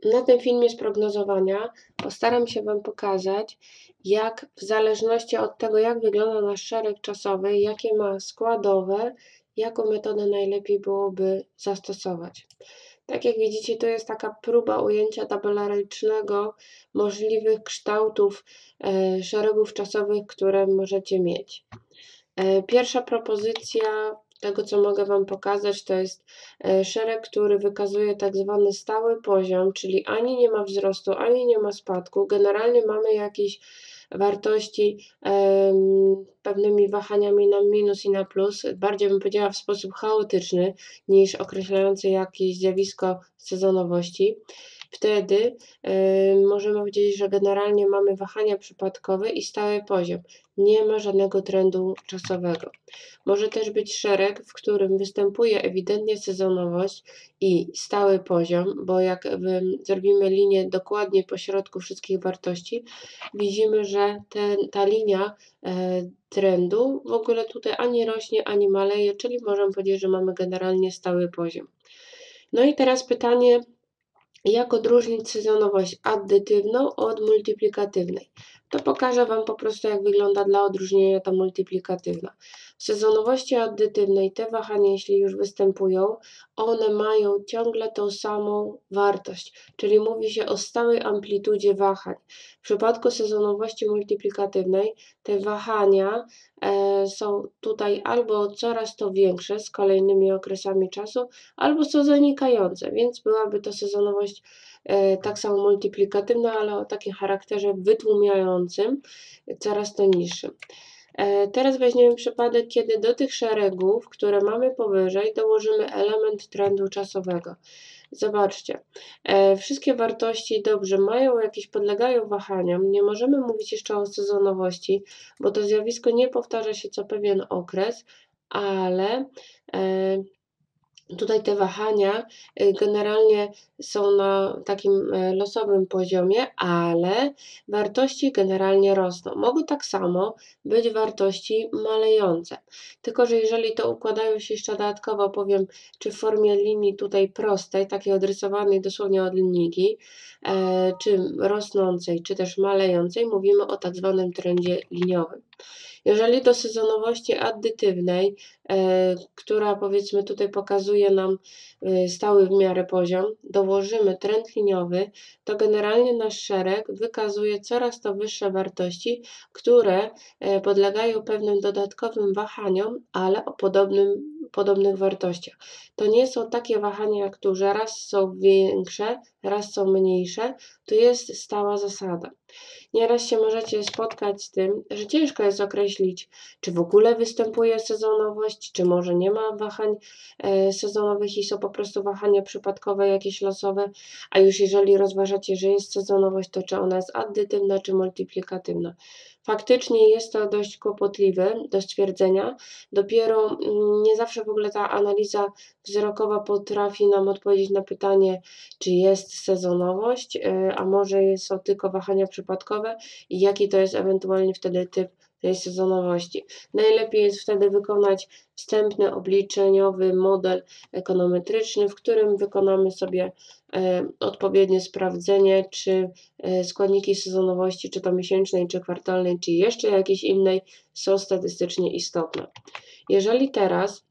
Na tym filmie z prognozowania postaram się Wam pokazać, jak w zależności od tego, jak wygląda nasz szereg czasowy, jakie ma składowe, jaką metodę najlepiej byłoby zastosować. Tak jak widzicie, to jest taka próba ujęcia tabelarycznego możliwych kształtów szeregów czasowych, które możecie mieć. Pierwsza propozycja tego, co mogę Wam pokazać, to jest szereg, który wykazuje tak zwany stały poziom, czyli ani nie ma wzrostu, ani nie ma spadku. Generalnie mamy jakieś wartości pewnymi wahaniami na minus i na plus, bardziej bym powiedziała w sposób chaotyczny niż określający jakieś zjawisko sezonowości. Wtedy możemy powiedzieć, że generalnie mamy wahania przypadkowe i stały poziom. Nie ma żadnego trendu czasowego. Może też być szereg, w którym występuje ewidentnie sezonowość i stały poziom, bo jak zrobimy linię dokładnie po środku wszystkich wartości, widzimy, że ta linia trendu w ogóle tutaj ani rośnie, ani maleje, czyli możemy powiedzieć, że mamy generalnie stały poziom. No i teraz pytanie, jak odróżnić sezonowość addytywną od multiplikatywnej? To pokażę Wam po prostu, jak wygląda dla odróżnienia ta multiplikatywna. W sezonowości addytywnej te wahania, jeśli już występują, one mają ciągle tą samą wartość, czyli mówi się o stałej amplitudzie wahań. W przypadku sezonowości multiplikatywnej te wahania są tutaj albo coraz to większe z kolejnymi okresami czasu, albo są zanikające, więc byłaby to sezonowość tak samo multiplikatywna, ale o takim charakterze wytłumiającym, coraz to niższym. Teraz weźmiemy przypadek, kiedy do tych szeregów, które mamy powyżej, dołożymy element trendu czasowego. Zobaczcie, wszystkie wartości dobrze mają jakieś, podlegają wahaniom. Nie możemy mówić jeszcze o sezonowości, bo to zjawisko nie powtarza się co pewien okres, ale tutaj te wahania generalnie są na takim losowym poziomie, ale wartości generalnie rosną. Mogą tak samo być wartości malejące. Tylko że jeżeli to układają się jeszcze dodatkowo, powiem, czy w formie linii tutaj prostej, takiej odrysowanej dosłownie od linijki, czy rosnącej, czy też malejącej, mówimy o tak zwanym trendzie liniowym. Jeżeli do sezonowości addytywnej, która powiedzmy tutaj pokazuje nam stały w miarę poziom, dołożymy trend liniowy, to generalnie nasz szereg wykazuje coraz to wyższe wartości, które podlegają pewnym dodatkowym wahaniom, ale o podobnych wartościach. To nie są takie wahania jak tu, że raz są większe, raz są mniejsze, to jest stała zasada. Nieraz się możecie spotkać z tym, że ciężko jest określić, czy w ogóle występuje sezonowość, czy może nie ma wahań sezonowych i są po prostu wahania przypadkowe, jakieś losowe, a już jeżeli rozważacie, że jest sezonowość, to czy ona jest addytywna, czy multiplikatywna. Faktycznie jest to dość kłopotliwe do stwierdzenia. Dopiero nie zawsze w ogóle ta analiza wzrokowa potrafi nam odpowiedzieć na pytanie, czy jest sezonowość, a może są tylko wahania przypadkowe i jaki to jest ewentualnie wtedy typ tej sezonowości. Najlepiej jest wtedy wykonać wstępny obliczeniowy model ekonometryczny, w którym wykonamy sobie odpowiednie sprawdzenie, czy składniki sezonowości, czy to miesięcznej, czy kwartalnej, czy jeszcze jakiejś innej, są statystycznie istotne. Jeżeli teraz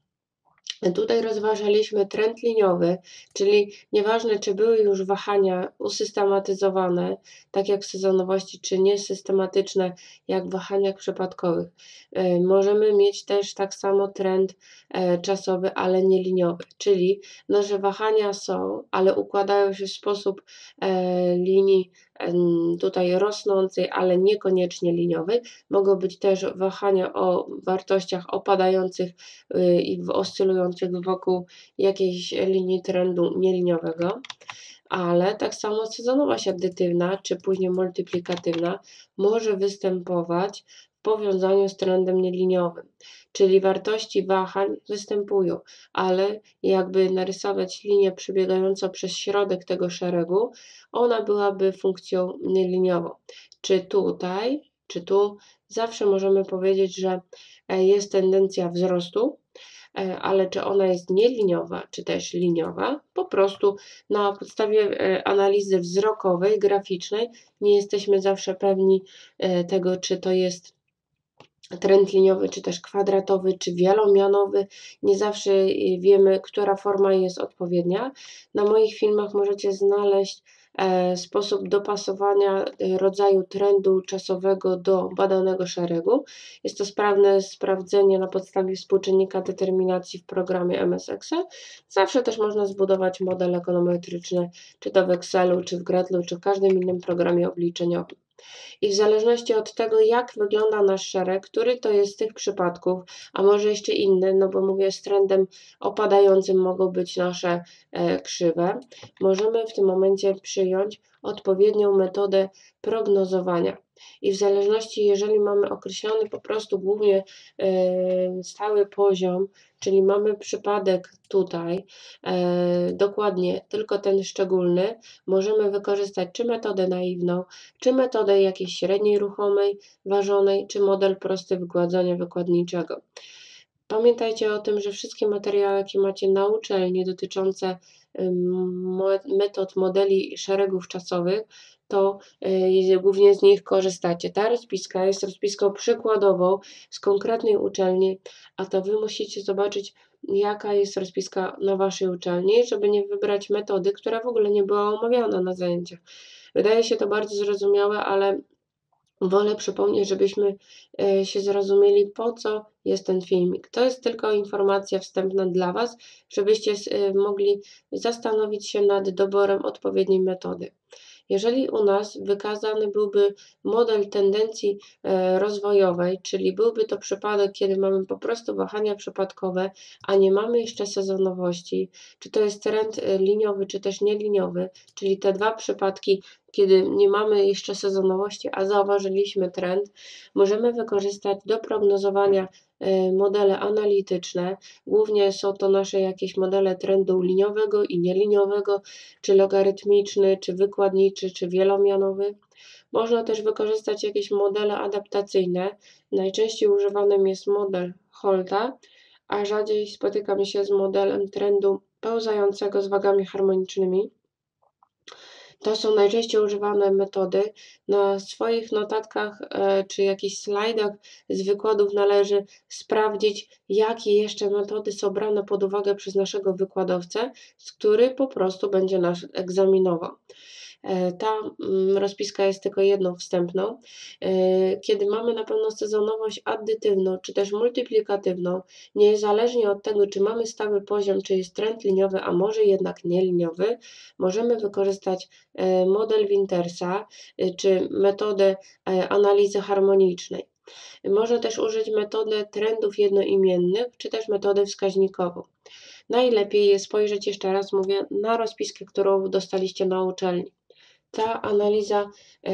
tutaj rozważaliśmy trend liniowy, czyli nieważne, czy były już wahania usystematyzowane, tak jak w sezonowości, czy niesystematyczne, jak w wahaniach przypadkowych. Możemy mieć też tak samo trend czasowy, ale nieliniowy, czyli nasze wahania są, ale układają się w sposób linii tutaj rosnącej, ale niekoniecznie liniowej. Mogą być też wahania o wartościach opadających i oscylujących wokół jakiejś linii trendu nieliniowego, ale tak samo sezonowość addytywna, czy później multiplikatywna może występować w powiązaniu z trendem nieliniowym, czyli wartości wahań występują, ale jakby narysować linię przebiegającą przez środek tego szeregu, ona byłaby funkcją nieliniową. Czy tutaj, czy tu, zawsze możemy powiedzieć, że jest tendencja wzrostu, ale czy ona jest nieliniowa, czy też liniowa, po prostu na podstawie analizy wzrokowej, graficznej nie jesteśmy zawsze pewni tego, czy to jest trend liniowy, czy też kwadratowy, czy wielomianowy. Nie zawsze wiemy, która forma jest odpowiednia. Na moich filmach możecie znaleźć sposób dopasowania rodzaju trendu czasowego do badanego szeregu. Jest to sprawne sprawdzenie na podstawie współczynnika determinacji w programie MS Excel. Zawsze też można zbudować model ekonometryczny, czy to w Excelu, czy w Gretlu, czy w każdym innym programie obliczeniowym. I w zależności od tego, jak wygląda nasz szereg, który to jest z tych przypadków, a może jeszcze inny, no bo mówię, z trendem opadającym mogą być nasze krzywe, możemy w tym momencie przyjąć odpowiednią metodę prognozowania. I w zależności, jeżeli mamy określony po prostu głównie stały poziom, czyli mamy przypadek tutaj, dokładnie tylko ten szczególny, możemy wykorzystać czy metodę naiwną, czy metodę jakiejś średniej ruchomej, ważonej, czy model prosty wygładzania wykładniczego. Pamiętajcie o tym, że wszystkie materiały, jakie macie na uczelni dotyczące metod, modeli szeregów czasowych, to głównie z nich korzystacie. Ta rozpiska jest rozpiską przykładową z konkretnej uczelni, a to Wy musicie zobaczyć, jaka jest rozpiska na Waszej uczelni, żeby nie wybrać metody, która w ogóle nie była omawiana na zajęciach. Wydaje się to bardzo zrozumiałe, ale wolę przypomnieć, żebyśmy się zrozumieli, po co jest ten filmik. To jest tylko informacja wstępna dla Was, żebyście mogli zastanowić się nad doborem odpowiedniej metody. Jeżeli u nas wykazany byłby model tendencji rozwojowej, czyli byłby to przypadek, kiedy mamy po prostu wahania przypadkowe, a nie mamy jeszcze sezonowości, czy to jest trend liniowy, czy też nieliniowy, czyli te dwa przypadki, kiedy nie mamy jeszcze sezonowości, a zauważyliśmy trend, możemy wykorzystać do prognozowania modele analityczne. Głównie są to nasze jakieś modele trendu liniowego i nieliniowego, czy logarytmiczny, czy wykładniczy, czy wielomianowy. Można też wykorzystać jakieś modele adaptacyjne. Najczęściej używanym jest model Holta, a rzadziej spotykam się z modelem trendu pełzającego z wagami harmonicznymi. To są najczęściej używane metody. Na swoich notatkach czy jakichś slajdach z wykładów należy sprawdzić, jakie jeszcze metody są brane pod uwagę przez naszego wykładowcę, który po prostu będzie nas egzaminował. Ta rozpiska jest tylko jedną wstępną. Kiedy mamy na pewno sezonowość addytywną, czy też multiplikatywną, niezależnie od tego, czy mamy stały poziom, czy jest trend liniowy, a może jednak nieliniowy, możemy wykorzystać model Wintersa, czy metodę analizy harmonicznej. Można też użyć metody trendów jednoimiennych, czy też metodę wskaźnikową. Najlepiej jest spojrzeć jeszcze raz, mówię, na rozpiskę, którą dostaliście na uczelni. Ta analiza,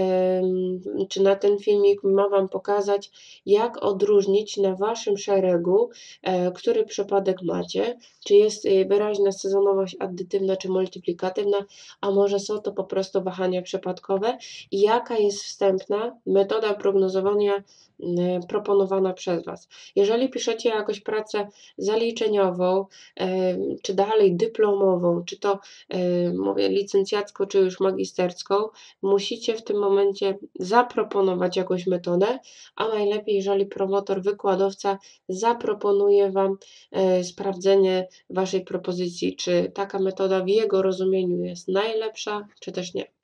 czy na ten filmik ma Wam pokazać, jak odróżnić na Waszym szeregu, który przypadek macie, czy jest wyraźna sezonowość addytywna czy multiplikatywna, a może są to po prostu wahania przypadkowe i jaka jest wstępna metoda prognozowania proponowana przez Was. Jeżeli piszecie jakąś pracę zaliczeniową, czy dalej dyplomową, czy to mówię licencjacką, czy już magisterską, musicie w tym momencie zaproponować jakąś metodę, a najlepiej, jeżeli promotor, wykładowca zaproponuje Wam sprawdzenie Waszej propozycji, czy taka metoda w jego rozumieniu jest najlepsza, czy też nie.